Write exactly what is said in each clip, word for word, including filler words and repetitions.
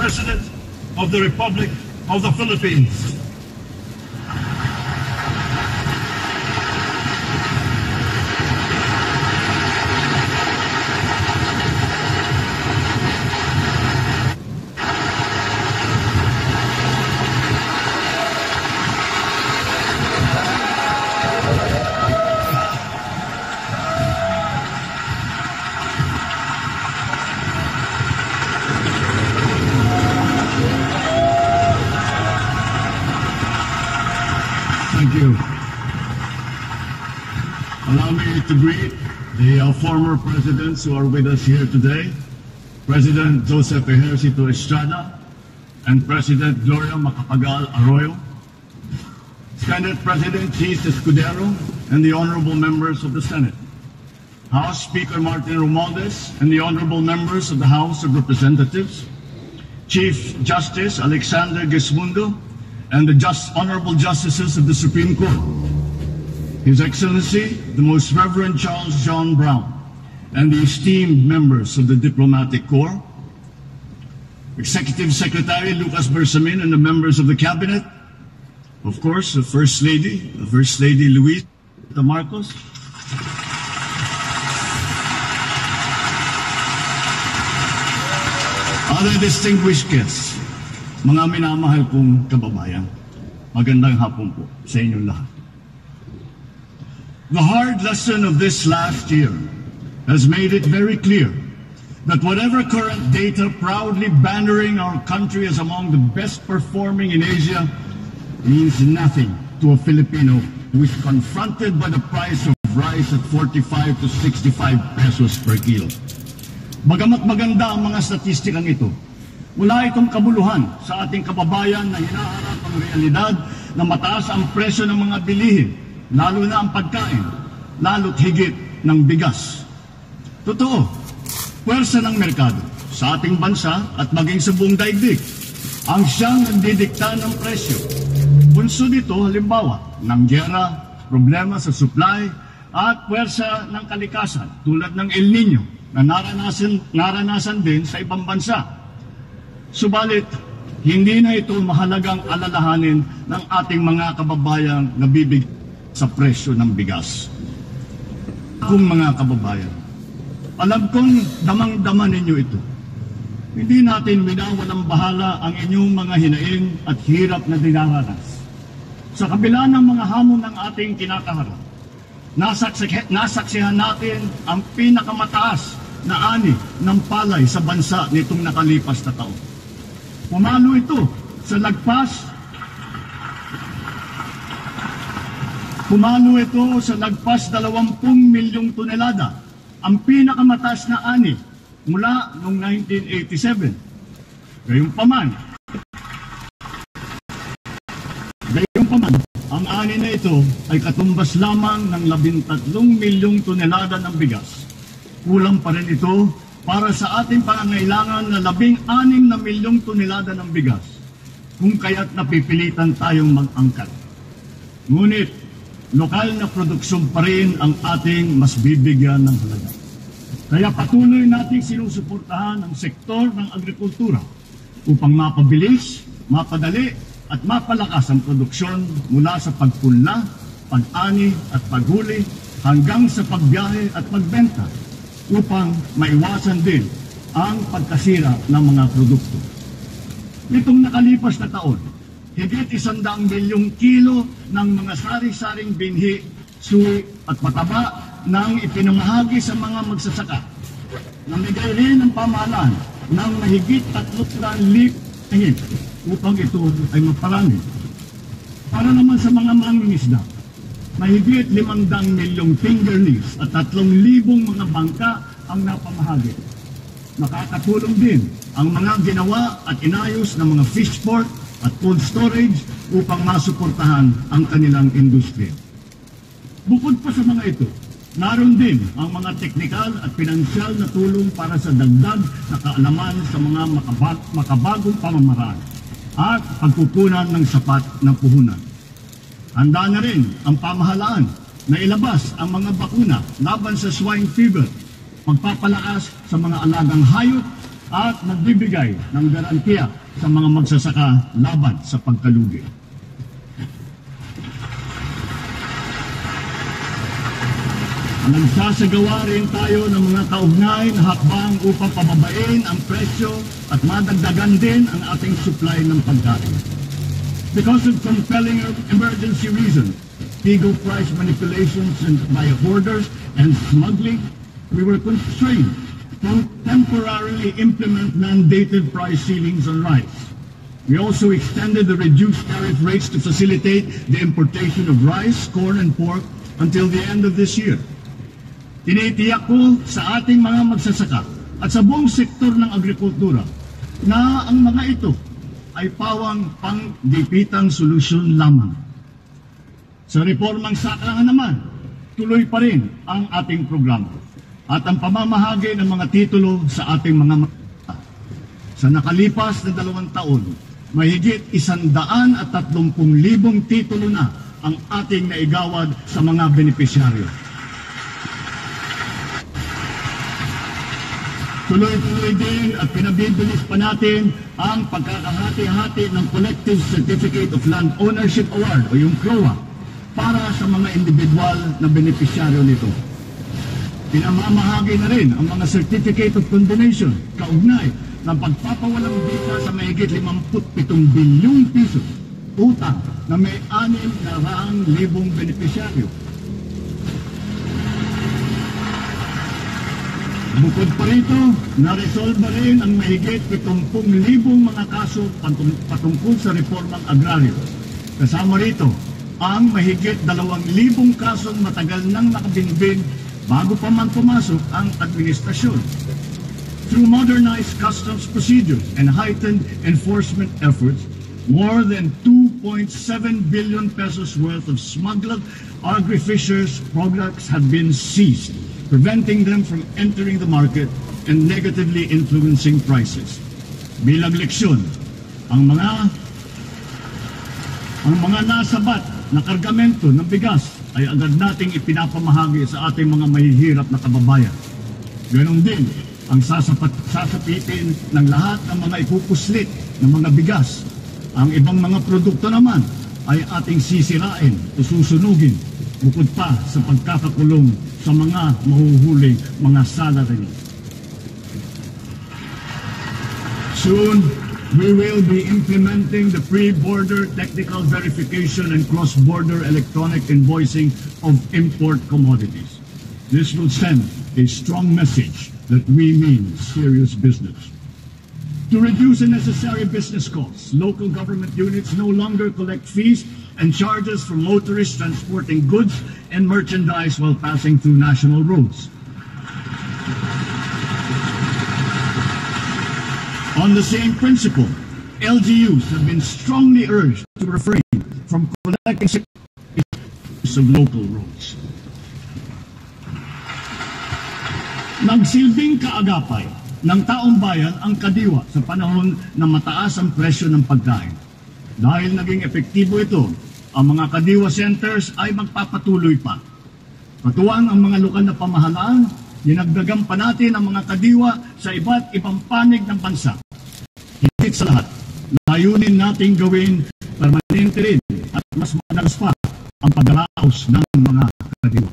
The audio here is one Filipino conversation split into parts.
President of the Republic of the Philippines. Thank you. Allow me to greet the uh, former presidents who are with us here today, President Joseph Ejercito Estrada and President Gloria Macapagal Arroyo, Senate President Cheese Escudero, and the honorable members of the Senate, House Speaker Martin Romualdez and the honorable members of the House of Representatives, Chief Justice Alexander Gesmundo, and the just honorable justices of the Supreme Court, His Excellency, the Most Reverend Charles John Brown, and the esteemed members of the Diplomatic Corps, Executive Secretary Lucas Bersamin and the members of the Cabinet, of course, the First Lady, the First Lady Luisa Marcos, other distinguished guests, mga minamahal kong kababayan, magandang hapon po sa inyong lahat. The hard lesson of this last year has made it very clear that whatever current data proudly bannering our country as among the best performing in Asia means nothing to a Filipino who is confronted by the price of rice at forty-five to sixty-five pesos per kilo. Bagamat maganda ang mga statistikang ito, wala itong kabuluhan sa ating kababayan na hinaharap ang realidad na mataas ang presyo ng mga bilihin, lalo na ang pagkain, lalo't higit ng bigas. Totoo, puwersa ng merkado sa ating bansa at maging sa buong daigdig ang siyang nagdidikta ng presyo. Bunso dito halimbawa ng giyera, problema sa supply at puwersa ng kalikasan tulad ng El Nino na naranasan, naranasan din sa ibang bansa. Subalit, hindi na ito mahalagang alalahanin ng ating mga kababayang nabibig sa presyo ng bigas. Kung mga kababayan, alam kong damang-dama ninyo ito. Hindi natin minawalang bahala ang inyong mga hinaing at hirap na dinaranas. Sa kabila ng mga hamon ng ating kinakaharap, nasaksi nasaksihan natin ang pinakamataas na ani ng palay sa bansa nitong nakalipas na taon. Pumalo ito sa lagpas Pumalo ito sa lagpas dalawampung milyong tonelada, ang pinakamataas na ani mula noong nineteen eighty-seven. Gayunpaman, Gayunpaman, ang ani na ito ay katumbas lamang ng labintatlong milyong tonelada ng bigas. Kulang pa rin ito para sa ating pangangailangan na labing anim na milyong tonelada ng bigas, kung kaya't napipilitan tayong mag-angkat. Ngunit, lokal na produksyon pa rin ang ating mas bibigyan ng halaga. Kaya patuloy nating sinusuportahan ang sektor ng agrikultura upang mapabilis, mapadali at mapalakas ang produksyon mula sa pagpunla, pag-ani at paghuli hanggang sa pagbiyahe at pagbenta, upang maiwasan din ang pagkasira ng mga produkto. Nitong nakalipas na taon, higit isandaang milyong kilo ng mga sari-saring binhi, suwi at pataba nang ipinamahagi sa mga magsasaka. Namigay rin ang pamahalaan ng mahigit tatlong libo upang ito ay maparami. Para naman sa mga mangingisda, mahigit limandang milyong fingerlings at tatlong libong mga bangka ang napamahagi. Makakatulong din ang mga ginawa at inayos ng mga fish port at cold storage upang masuportahan ang kanilang industriya. Bukod pa sa mga ito, naroon din ang mga teknikal at pinansyal na tulong para sa dagdag na kaalaman sa mga makabag makabagong pamamaraan at pagkukunan ng sapat na puhunan. Handa na rin ang pamahalaan na ilabas ang mga bakuna laban sa swine fever, pagpapalakas sa mga alagang hayop at nagbibigay ng garantiya sa mga magsasaka laban sa pagkalugi. Nagsasagawa rin tayo ng mga kaugnay na hakbang upang pababain ang presyo at madagdagan din ang ating supply ng pagkain. Because of compelling emergency reasons, illegal price manipulations by hoarders and smuggling, we were constrained to temporarily implement mandated price ceilings on rice. We also extended the reduced tariff rates to facilitate the importation of rice, corn, and pork until the end of this year. Tinitiyak ko sa ating mga magsasaka at sa buong sektor ng agrikultura na ang mga ito ay pawang panggipitang solusyon lamang. Sa reformang sakahan naman, tuloy pa rin ang ating programa at ang pamamahagi ng mga titulo sa ating mga magsasaka. Sa nakalipas na dalawang taon, mahigit isandaan at tatlumpung libong titulo na ang ating naigawad sa mga benepisyaryo. Tuloy-tuloy din at pinabibilis pa natin ang pagkakahati-hati ng Collective Certificate of Land Ownership Award o yung C R O A para sa mga individual na benepisyaryo nito. Pinamamahagi na rin ang mga Certificate of Condonation kaugnay ng pagpapawalang visa sa mahigit limampu't pitong bilyong piso utang na may anim na raang libong benepisyaryo. Bukod pa rito, naresolba rin ang mahigit pitongpung libong mga kaso patungkol sa reformang agraryo. Kasama rito, ang mahigit dalawang libong kasong matagal nang nakabinbin bago pa man pumasok ang administrasyon. Through modernized customs procedures and heightened enforcement efforts, more than two point seven billion pesos worth of smuggled agri-fishers products have been seized, preventing them from entering the market and negatively influencing prices. Bilang leksyon, ang mga ang mga nasabat na kargamento ng bigas ay agad nating ipinapamahagi sa ating mga mahihirap na kababayan. Ganon din ang sasapat, sasapitin ng lahat ng mga ipupuslit ng mga bigas. Ang ibang mga produkto naman ay ating sisirain o susunugin bukod pa sa pagkakakulong sa mga mahuhuling mga salary. Soon, we will be implementing the pre-border technical verification and cross-border electronic invoicing of import commodities. This will send a strong message that we mean serious business. To reduce unnecessary business costs, local government units no longer collect fees and charges from motorists transporting goods and merchandise while passing through national roads. On the same principle, L G Us have been strongly urged to refrain from collecting of local roads. Nagsilbing kaagapay ng taong bayan ang kadiwa sa panahon na mataas ang presyo ng pagkain. Dahil naging epektibo ito, ang mga kadiwa centers ay magpapatuloy pa. Patuwang ang mga lokal na pamahalaan, dinagdagan pa natin ang mga kadiwa sa iba't ibang panig ng bansa. Higit sa lahat, layunin nating gawin permanente rin at mas madalas pa ang paggalaos ng mga kadiwa.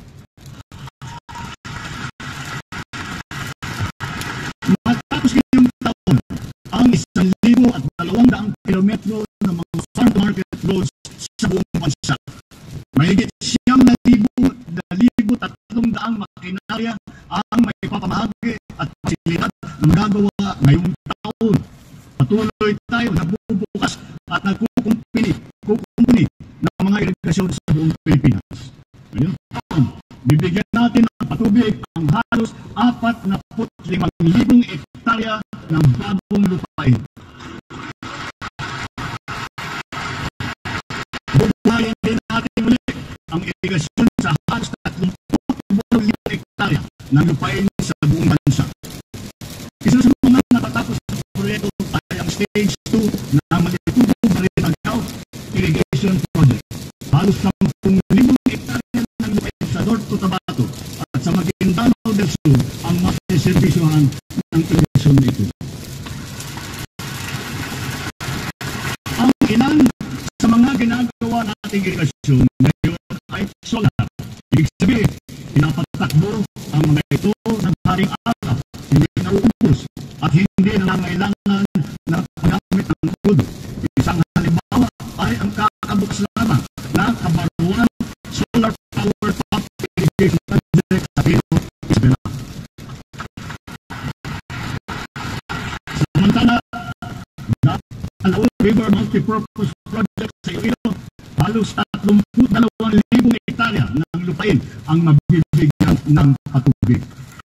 Matapos ngayong taon, ang isang libo at dalawang daang kilometro ng mga farm-to-market roads sa buong bansa. Mahigit siyam na libo, na libo tatlong daang makinarya ang may papamahagi at pasilidad na magagawa ngayong taon. Patuloy tayo na bubukas at nagkukumpini kukumpini ng mga irigasyon sa buong Pilipinas. Ngayong taon, bibigyan natin ng patubig ang halos apat na limang libong ektarya ng bagong lupain. Bubuhayin din natin ulit ang irigasyon sa halos tatlumput libong ektarya ng lupain sa buong bansa. Isa sa mga natatapos sa proyekto ay ang Stage two na Malitubo Marinagao Irrigation Project. Halos sampung libong ektarya ng lupain sa North Cotabato at sa Maguindanao del Sur ang masiservisyohan ng irrigation ito. ilan sa mga ginagawa nating irigasyon ngayon ay solar. Ibig sabihin, pinapatakbo ang mga ito ng haring araw, hindi nauubos at hindi nangangailangan na paggamit ng crude. Isang halimbawa ay ang kakabukas lamang na kabaruan solar power pump irrigation project sa Pino, Isabela. Samantala, Alaon River Multipurpose Project sa Iloilo, halos tatlumpu't dalawang libong hektarya ng lupain ang mabibigyan ng patubig.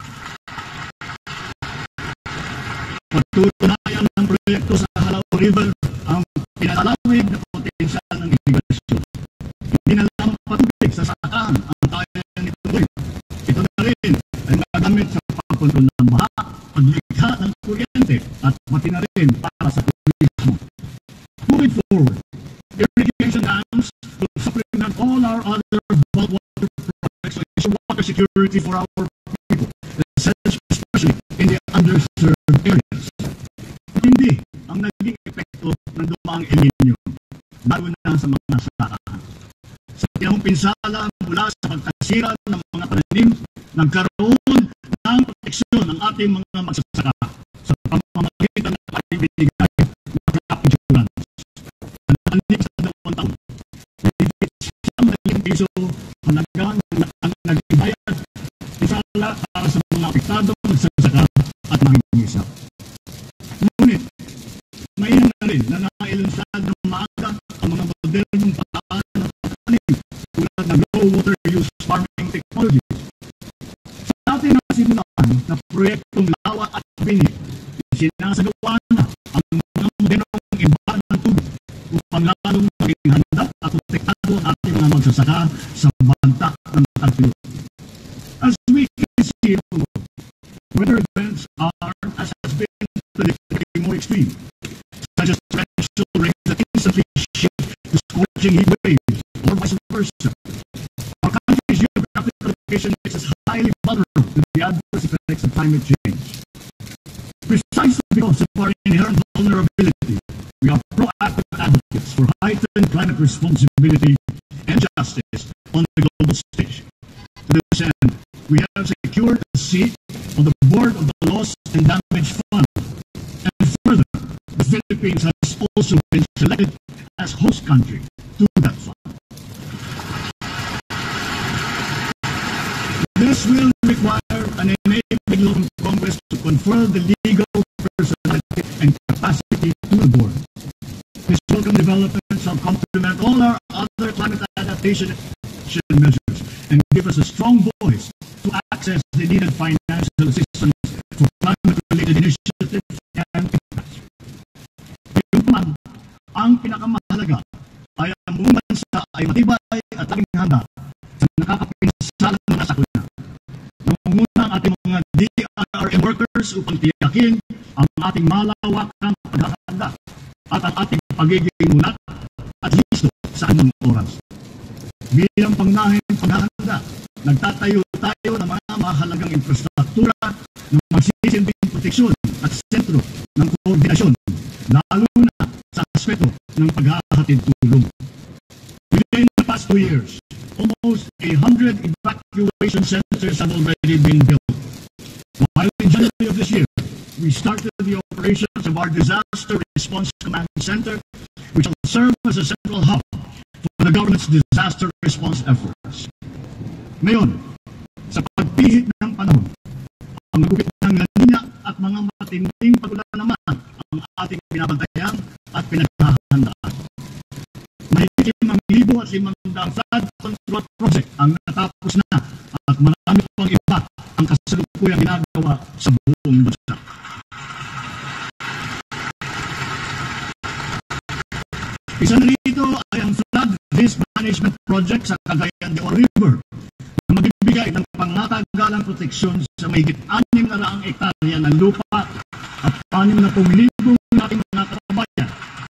Patutunayan ng proyekto sa Alaon River ang pinatalawig na potensyal ng irigasyon. Hindi na lang patubig sa sakahan ang kaya nitong gawin. Ito na rin ay magamit sa pagkontrol ng baha, paglikha ng kuryente at pati na rin para sa turismo. Moving forward, irrigation dams will supplement all our other bulk water projects to ensure water security for our people, especially in the underserved areas. Hindi ang naging epekto ng dumaang El Niño, lalo na sa mga sakahan. Sa pinahong pinsala mula sa pagkasira ng mga pananim, nagkaroon ng proteksyon ng ating mga magsasaka sa pamamagitan ng pagbibigay ng crop insurance. Nandanig sa dalawang taon, higit siyam na milyong piso halaga ang nagbayad pinsala para sa mga apektadong magsasaka at mangingisda. Ngunit, may na rin na nailansad ng maaga ang mga modernong paraan ng pagtanim tulad ng low water use farming technologies. Sa ating nasimulan na proyektong Lawa at Binig, sinasagawa na ang mga modernong iba ng tubig upang lalong maging handa at protektado ang ating mga magsasaka sa banta ng tagtulog. As we can see, weather events are, as has been predicted, more extreme, such as torrential rain that instantly shift to scorching heat waves, or vice versa. Our country's geographical location makes us highly vulnerable to the adverse effects of climate change. Precisely because of our inherent vulnerability, we are proactive advocates for heightened climate responsibility and justice on the global stage. To this end, we have secured a seat on the board of the Loss and Damage Fund. And further, the Philippines has also been selected as host country to that fund. This will require an enabling law from Congress to confer the legal personality and capacity to the board. This welcome development shall complement all our other climate adaptation measures and give us a strong voice to access the needed financial assistance for climate-related initiatives and impacts. Ngayon pa man, ang pinakamahalaga ay ang buong bansa ay matibay at laging handa sa nakakapinsalang mga sakuna. Nangunguna ang ating mga D R R M workers upang tiyakin ang ating malawakang paghahanda at ang ating pagiging mulat at listo sa anong oras. Bilang pangunahing paghahanda, nagtatayo tayo ng mga mahalagang infrastruktura na magsisilbing proteksyon at sentro ng koordinasyon, lalo na sa aspeto ng paghahatid tulong. Within the past two years, almost a hundred evacuation centers have already been built. While in January of this year, we started the operations of our Disaster Response Command Center, which will serve as a central hub for the government's disaster response efforts. Ngayon, sa pagpihit ng panahon, ang magupit ng La Nina at mga matinding pag-ulan naman ang ating binabantayan at pinaghahandaan. Mahigit limang libo at limang daang flood control project ang natapos na at marami pang iba ang kasalukuyang ginagawa sa buong bansa. Isa na rito ay ang flood risk management project sa Cagayan de Oro River na magbibigay ng pangmatagalang proteksyon sa mahigit anim na raang ektarya ng lupa at anim na pong libong nating mga kababayan.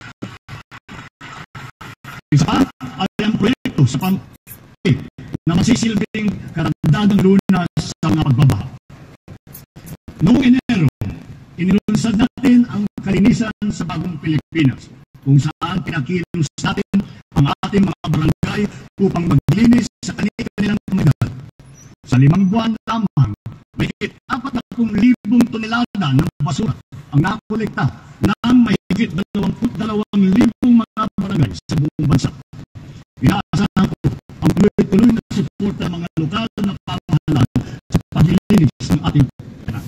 Isa pa ay ang proyekto sa pampi na masisilbing karagdagang lunas sa mga pagbabaha. Noong Enero, inilunsad natin ang kalinisan sa bagong Pilipinas, kung saan kabataan, pinakilos natin ang ating mga barangay upang maglinis sa kanilang komunidad. Sa limang buwan lamang, may apat na pung libong tonelada ng basura ang nakolekta ng mahigit dalawamput dalawang libong mga barangay sa buong bansa. Inaasahan ko ang tuloy-tuloy na suporta ng mga lokal na pamahalaan sa paglilinis ng ating panahan.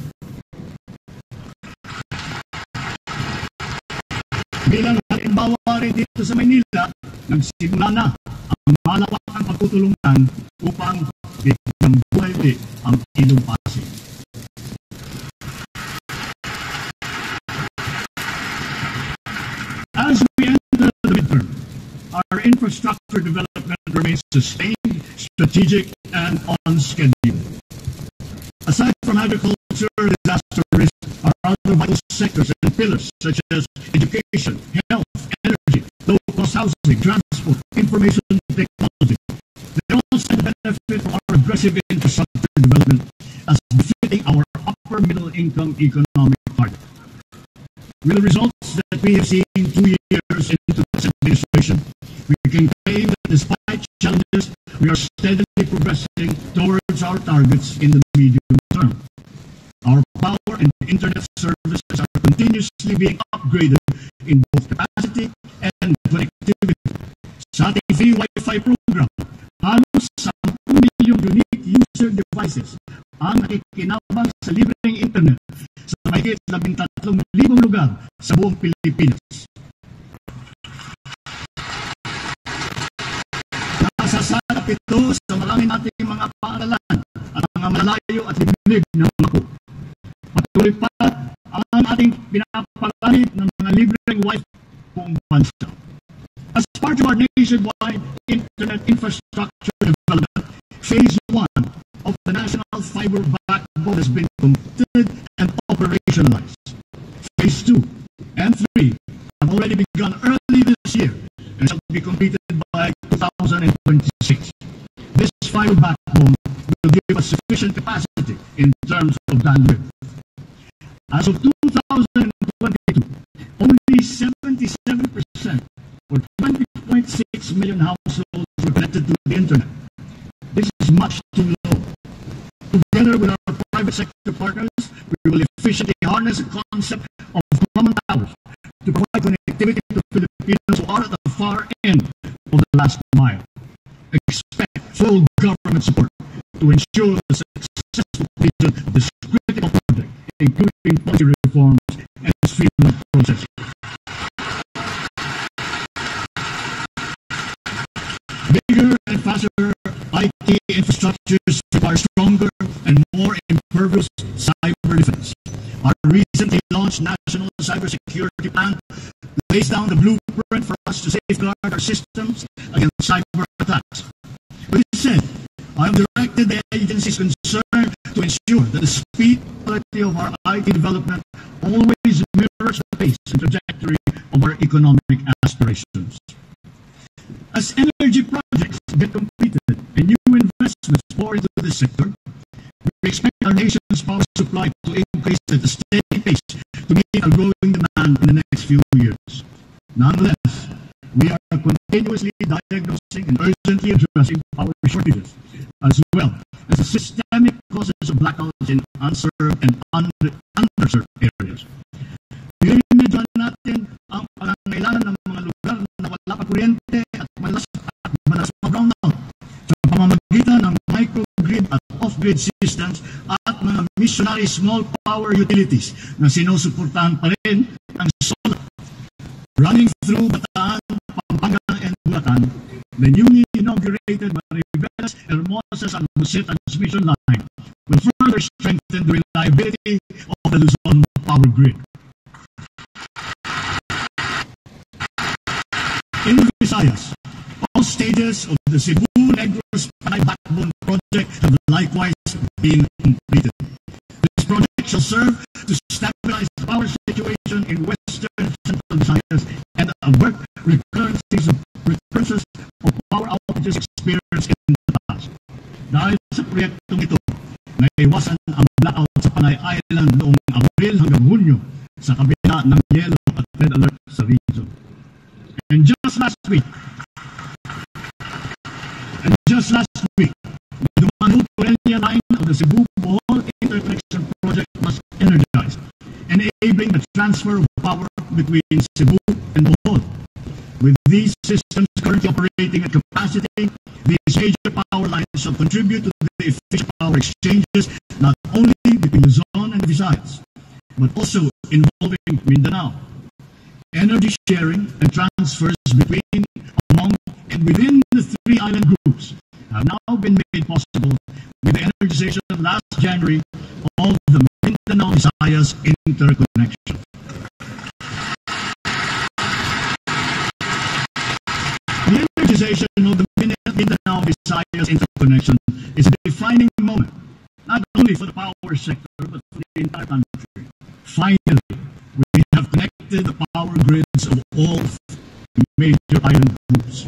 Bilang halimbawa rin dito sa Maynila, nagsimula na ang malawakang pagtutulungan upang bigyan buhay ulit ang Ilog Pasig. As we enter the midterm, our infrastructure development remains sustained, strategic, and on schedule. Aside from agriculture, disaster risk are other vital sectors and pillars such as education, health, energy, low-cost housing, transport, information technology. They all stand to benefit from our aggressive infrastructure development as befitting our upper middle-income economic target. With the results that we have seen two years into this administration, we can claim that despite challenges, we are steadily progressing towards our targets in the medium term. Our power and internet services are continuously being upgraded in both capacity and connectivity. Sa ating free Wi-Fi program, halos ten milyong unique user devices ang nakikinabang sa libreng internet sa mahigit labintatlong libong lugar sa buong Pilipinas. Nasasalap ito sa marami nating mga paaralan at mga malayo at liblib na mga po. Patuloy pa ang ating pinapagamit ng mga libreng Wi-Fi buong bansa. As part of our nationwide internet infrastructure development, Phase one of the National Fiber Backbone has been completed and operationalized. Phase two and three have already begun early this year and shall be completed by two thousand twenty-six. This fiber backbone will give us sufficient capacity in terms of bandwidth. As of two thousand twenty-two, only seventy-seven percent or twenty point six million households were connected to the internet. This is much too low. Together with our private sector partners, we will efficiently harness the concept of common towers to provide connectivity to Filipinos who are at the far end of the last mile. Expect full government support to ensure the successful completion of this critical project, including policy reforms and streamlined processes. Bigger and faster I T infrastructures require stronger and more impervious cyber defense. Our recently launched National Cybersecurity Plan lays down the blueprint for us to safeguard our systems against cyber attacks. With this said, I have directed the agencies concerned to ensure that the speed and quality of our I T development always mirrors the pace and trajectory of our economic aspirations. As energy projects get completed and new investments pour into this sector, we expect our nation's power supply to increase at a steady pace to meet our growing demand in the next few years. Nonetheless, we are continuously diagnosing and urgently addressing power shortages, as well as the systemic causes of blackouts in unserved and under, underserved areas. Dinimedyohan natin ang pangangailangan ng mga lugar na wala pa kuryente at malas at malas na brownout sa pamamagitan ng microgrid at off-grid systems at mga missionary small power utilities na sinusuportahan pa rin ng solar. Running through Bataan, Pampanga, and Bulacan, the newly inaugurated Mariveles Hermosa San Jose transmission line will further strengthen the reliability of the Luzon power grid. In Visayas, all stages of the Cebu-Negros Panay Backbone project have likewise been completed. This project shall serve to stabilize the power situation in western and central Visayas and avert recurrences of, recurrences of power outages experienced in the past. Dahil sa proyektong ito, naiwasan ang blackout sa Panay Island noong Abril hanggang Hunyo sa kabila ng yellow at red alert sa region. And just last week, and just last week, the Manu-Torrelia line of the Cebu-Bohol Interconnection Project was energized, enabling the transfer of power between Cebu and Bohol. With these systems currently operating at capacity, these major power lines shall contribute to the efficient power exchanges not only between Luzon and Visayas, but also involving Mindanao. Energy sharing and transfers between, among, and within the three island groups have now been made possible with the energization last January of the Mindanao-Visayas interconnection. The energization of the Mindanao-Visayas interconnection is a defining moment, not only for the power sector, but for the entire country. Finally, we have connected the power grids of all major island groups.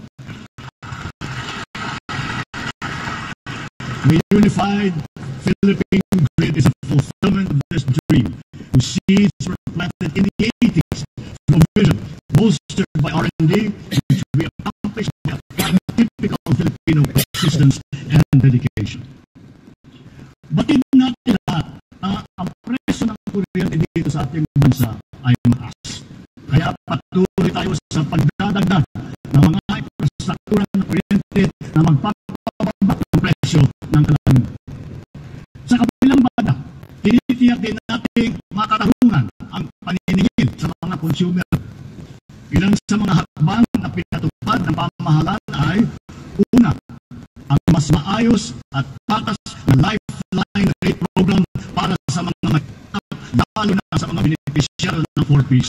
The unified Philippine grid is a fulfillment of this dream, whose seeds were planted in the eighties from a vision bolstered by R and D, which we accomplished by typical Filipino persistence and dedication. Batid natin lahat na ang presyo ng kuryente dito sa ating bansa ay mataas. Kaya patuloy tayo sa pagdadagdag ng mga infrastruktura ng kuryente na magpapababa ng presyo ng kalangitan. Sa kabilang banda, tinitiyak din natin makatarungan ang paniningil sa mga consumer. Ilan sa mga hakbang na pinatupad ng pamahalaan ay una, ang mas maayos at patas na lifeline rate program para sa mga mahirap, lalo na sa mga beneficiary ng four Ps.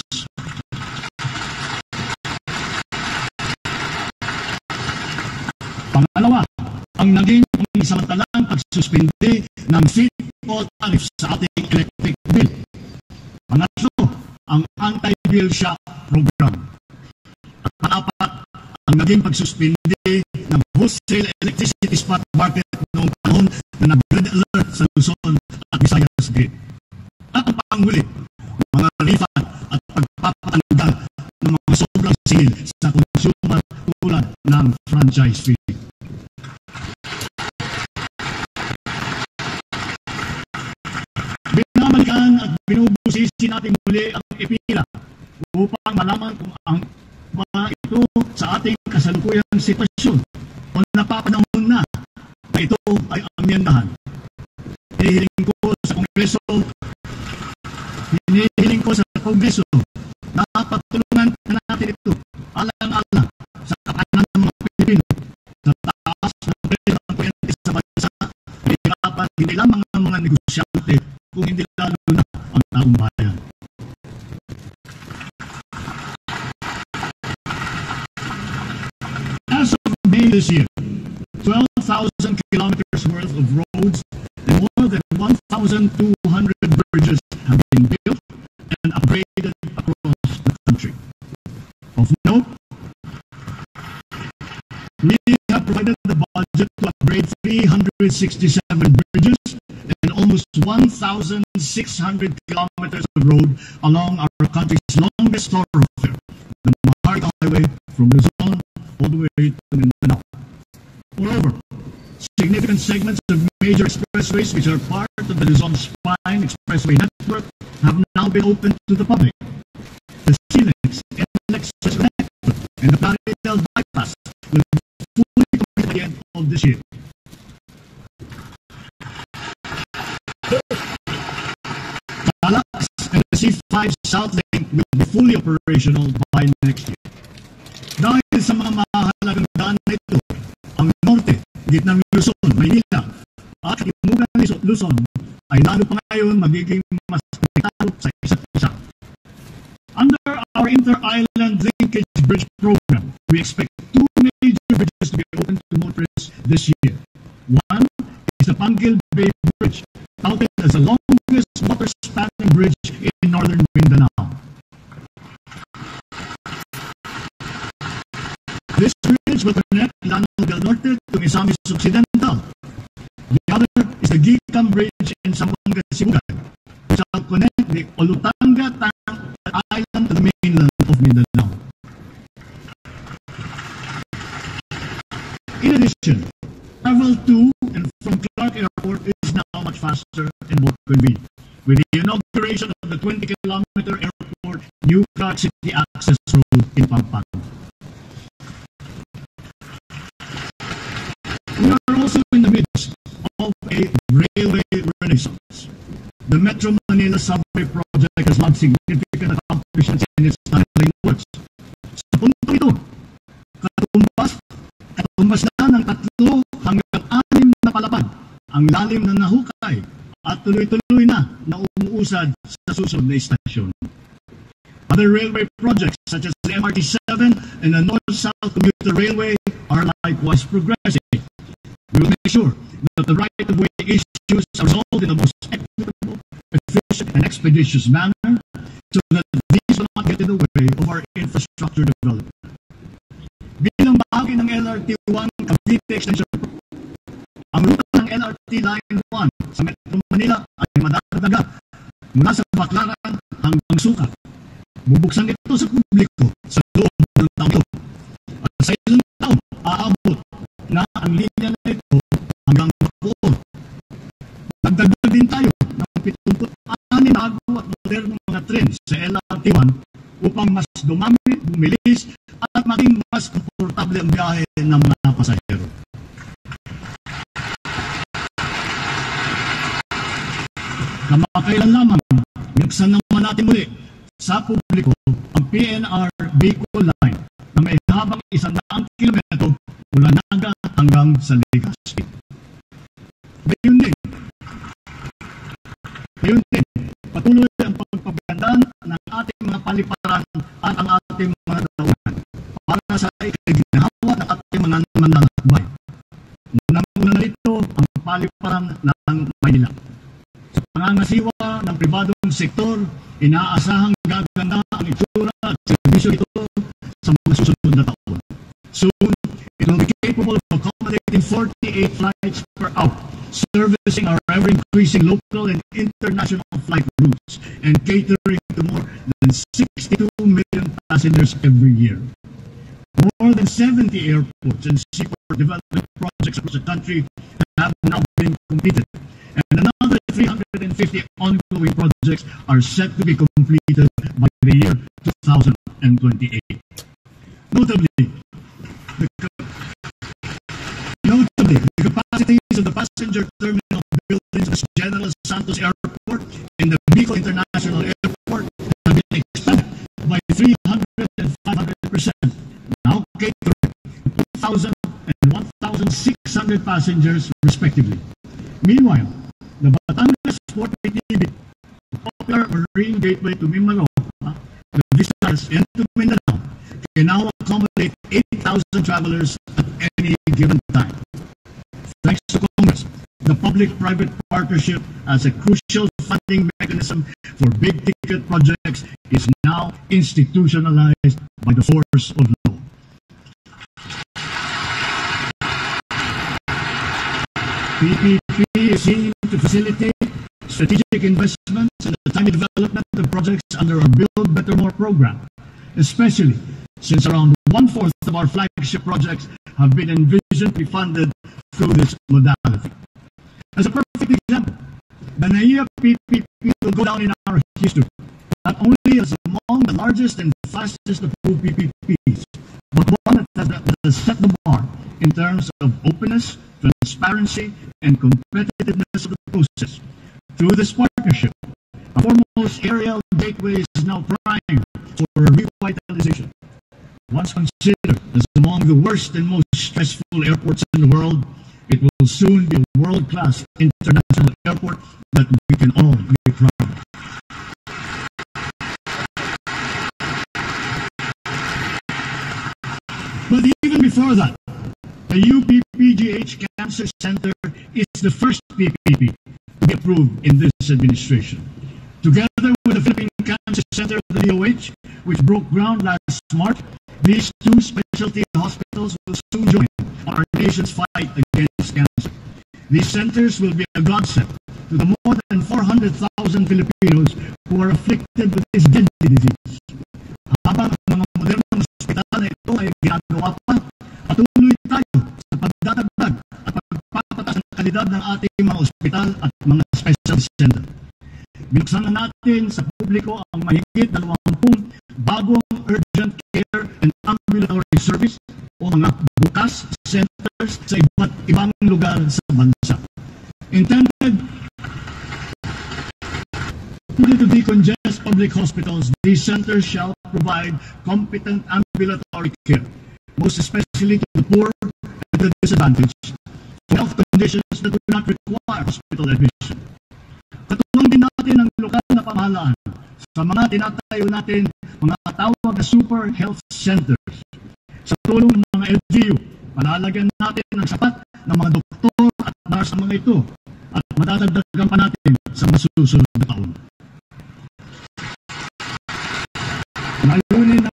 Pangalawa, ang naging pangisamantalang pagsuspindi ng feed-all tariff sa ating electric bill. Pangatlo, ang anti-bill shock program. At pang-apat, ang naging pagsuspindi ng wholesale electricity spot market noong panahon na nag-red alert sa Luzon at Visayas grid. At ang panghuli, mga refund at pagpapatanggal ng mga sobrang singil sa consumer tulad ng franchise fee. Binabalikan at binubusisi natin muli ang ipila upang malaman kung ang mga ito sa ating kasalukuyang sitwasyon o napapanahon na na ito ay amyendahan. Hinihiling ko sa Kongreso, hinihiling ko sa Kongreso na patulungan na natin ito alang-alang sa kapakanan ng mga Pilipino sa taas ng presyo ng kuryente sa bansa. Hirapan hindi lamang ang mga negosyante kung hindi lalo na ang taong bayan. As of May this year, twelve thousand kilometers worth of roads and more than one thousand two hundred bridges have been built and upgraded across the country. Of note, we have provided the budget to upgrade three hundred sixty-seven bridges and almost one thousand six hundred kilometers of road along our country's longest thoroughfare, the Maharlika Highway from Luzon all the way to Mindanao. Moreover, significant segments of major expressways which are part of the Luzon Spine Expressway network have now been opened to the public. The Silex N L X network and the Plaridel bypass will be fully completed at the end of this year. Calax and the C five South Link will be fully operational by next year. Dahil sa mga mahalagang daan na ito, ang norte, gitnang Luzon, Maynila, at Timugan Luzon ay lalo pa ngayon magiging mas konektado sa isa't isa. Under our Inter-Island Linkage Bridge Program, we expect two major bridges to be opened to motorists this year. One is the Panguil Bay Bridge, touted as the longest water-spanning bridge in northern Mindanao. This bridge will connect Lanao del Norte to Misamis Occidental. The other is the Gicam Bridge in Zamboanga, Sibugan, which shall connect the Olutanga Island to the mainland of Mindanao. In addition, travel to and from Clark Airport is now much faster and more convenient. With the inauguration of the twenty kilometer airport New Clark City Access Road in Pampanga. We are also in the midst of a railway renaissance. The Metro Manila Subway project has logged significant accomplishments in its tunneling works. Sa puntong ito, katumbas, katumbas na ng tatlo hanggang anim na palapag ang lalim na nahukay at tuloy-tuloy na na umuusad sa susunod na istasyon. Other railway projects such as the M R T seven and the North-South Commuter Railway are likewise progressing. We will make sure that the right-of-way issues are resolved in the most equitable, efficient, and expeditious manner so that these will not get in the way of our infrastructure development. Bilang bahagi ng L R T one Cavite Extension, ang ruta ng L R T Line one sa Metro Manila ay madadagdaga mula sa Baclaran hanggang Sucat. Bubuksan ito sa publiko sa loob ng taon ito. At sa ilang taon, aabot na ang linya na ito hanggang Bacoor. Nagdagdag din tayo ng pitungput anim na bago at modernong mga tren sa L R T one upang mas dumami, bumilis at maging mas komportable ang biyahe ng mga pasahero. Kamakailan lamang, binuksan naman natin muli sa publiko ang P N R Bicol Line na may habang isang daang kilometro mula Naga hanggang sa Legazpi. Gayun din, gayun din, patuloy ang pagpapaganda ng ating mga paliparan at ang ating mga daunan para sa ikaginawa ng ating mga manlalakbay. Unang-una na rito ang paliparan ng Maynila. Sa pangangasiwa ng pribadong sektor, inaasahang gaganda ang itsura at serbisyo ito sa mga susunod na taon. Soon, it will be capable of accommodating forty-eight flights per hour, servicing our ever-increasing local and international flight routes, and catering to more than sixty-two million passengers every year. More than seventy airports and seaport development projects across the country have now been completed, and another three hundred fifty ongoing projects are set to be completed by the year two thousand twenty-eight. Notably, the, notably, the capacities of the passenger terminal buildings of General Santos Airport and the Bicol International Airport have been expanded by three hundred and five hundred percent, now catering two thousand and one thousand six hundred passengers respectively. Meanwhile, the Batangas Port A T B, the popular marine gateway to Mindanao, uh, the Visayas, and to Mindanao, can now accommodate eight thousand travelers at any given time. Thanks to Congress, the public-private partnership as a crucial funding mechanism for big-ticket projects is now institutionalized by the force of law. P P P is seen to facilitate strategic investments and the timely development of projects under our Build Better More program, especially since around one-fourth of our flagship projects have been envisioned to be funded through this modality. As a perfect example, the N A I A P P P will go down in our history, not only as among the largest and fastest approved P P Ps, but one that has, that has set the bar in terms of openness, transparency, and competitiveness of the process. Through this partnership, our foremost aerial gateway is now primed for revitalization. Once considered as among the worst and most stressful airports in the world, it will soon be a world-class international airport that we can all be proud of. But even before that, the U P P G H Cancer Center is the first P P P to be approved in this administration. Together with the Philippine Cancer Center of the D O H, which broke ground last March, these two specialty hospitals will soon join our nation's fight against cancer. These centers will be a godsend to the more than four hundred thousand Filipinos who are afflicted with this deadly disease. Habang ang mga modernong ospital na ito ay ginagawa pa, patuloy tayo sa kalidad ng ating mga ospital at mga specialty center. Binuksan na natin sa publiko ang mahigit dalawampung bagong urgent care and ambulatory service o mga bukas centers sa iba't ibang lugar sa bansa. Intended to decongest public hospitals, these centers shall provide competent ambulatory care, most especially to the poor and the disadvantaged, for health conditions that do not require hospital admission. Katulong din natin ang lokal na pamahalaan sa mga tinatayo natin mga tawag na super health centers. Sa tulong ng mga L G U, palalagyan natin ng sapat ng mga doktor at nurse sa mga ito at madadagdagan pa natin sa masusunod na taon.